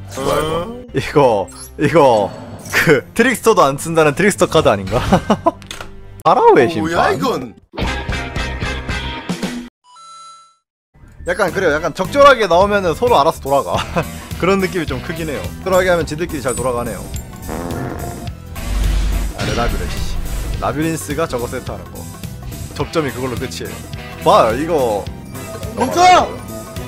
뭐야 이거 그 트릭스터도 안 쓴다는 트릭스터 카드 아닌가? 파라오의 심판. 뭐야 이건? 약간 그래요. 약간 적절하게 나오면은 서로 알아서 돌아가. 그런 느낌이 좀 크긴 해요. 적절하게 하면 지들끼리 잘 돌아가네요. 아, 라뷰레시. 라뷰린스가 저거 세트하는 거. 접점이 그걸로 끝이에요. 봐, 이거. 멈춰!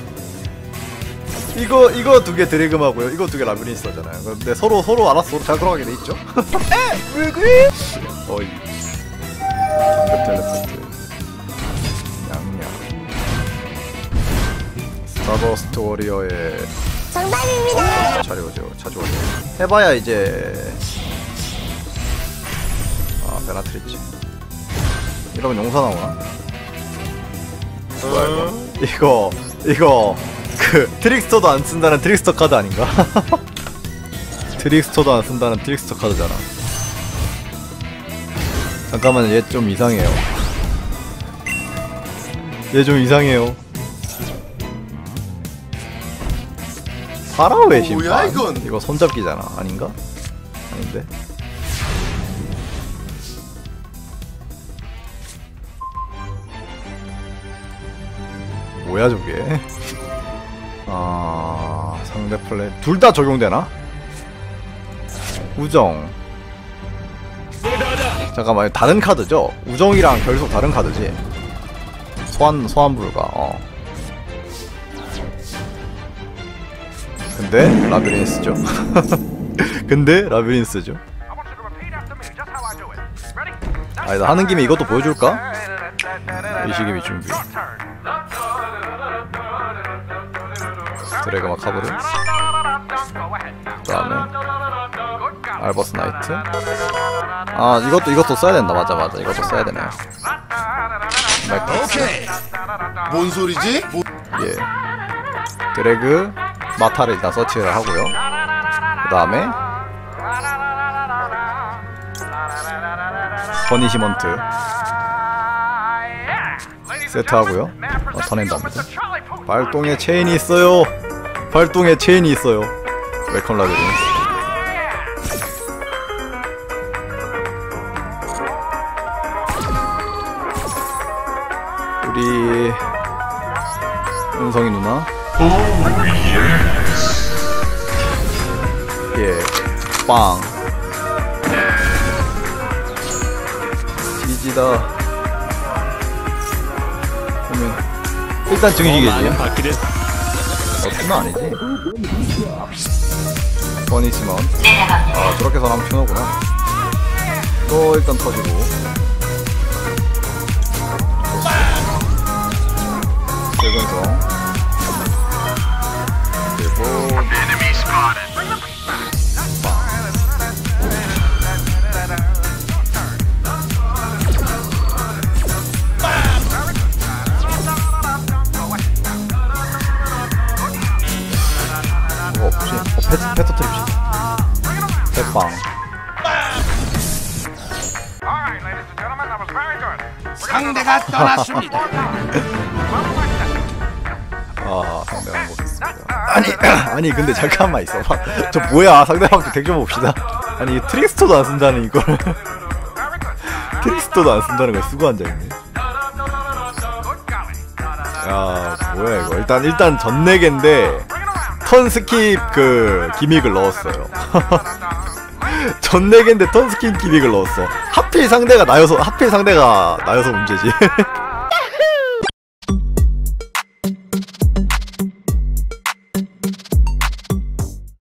이거 두 개 드래그하고요. 이거 두 개 라뷰린스잖아요. 근데 서로 알아서 잘 돌아가게 돼 있죠. 왜 그래? 어이. 긴급 텔레포트. 양양. 스타버스트 워리어의 정답입니다. 자료죠. 자주 해봐야 이제 베나트리치. 이러면 용사 나오나? 뭐야 이거 그 트릭스터도 안 쓴다는 트릭스터 카드 아닌가? 트릭스터도 안 쓴다는 트릭스터 카드잖아. 잠깐만, 얘 좀 이상해요. 얘 좀 이상해요. 파라오의 심판. 뭐야 이건? 이거 손잡기잖아. 아닌가? 아닌데. 뭐야 저게? 상대 플레이 둘 다 적용되나? 우정. 잠깐만, 다른 카드죠? 우정이랑 결속 다른 카드지? 소환 불가. 근데 라비린스죠. 근데 라비린스죠. 아니다, 하는 김에 이것도 보여줄까? 이시기미 준비. 드래그 마카브르. 그 다음에 알버스 나이트. 이것도 써야 된다. 맞아 이것도 써야 되네요. 오케이. 뭔 소리지? 예. 드래그 마타를 일단 서치를 하고요. 그 다음에 퍼니시먼트 세트하고요. 터낸답니다. 발동에 체인이 있어요. 발동에 체인이 있어요. 웰컴 라비린스. 우리 은성이 누나. 예, 빵. 지지다. 그러면 일단 증식이지. 투는 아니지. 퍼니시먼. 저렇게 사람 튀노구나. 또 일단 터지고. 세근성. 그리고 패 터트립시다. 패빵. 상대가 떠났습니다. 상대방 보겠습니다. 아니 근데 잠깐만 있어봐. 저 뭐야, 상대방 덱 좀 봅시다. 아니 트릭스터도 안 쓴다는 이걸. 트릭스터도 안 쓴다는 걸 쓰고 앉아있네. 야 뭐야 이거. 일단 전내겐데 턴 스킵 그 기믹을 넣었어요. 전내겐데 턴 스킵 기믹을 넣었어. 하필 상대가 나여서 문제지.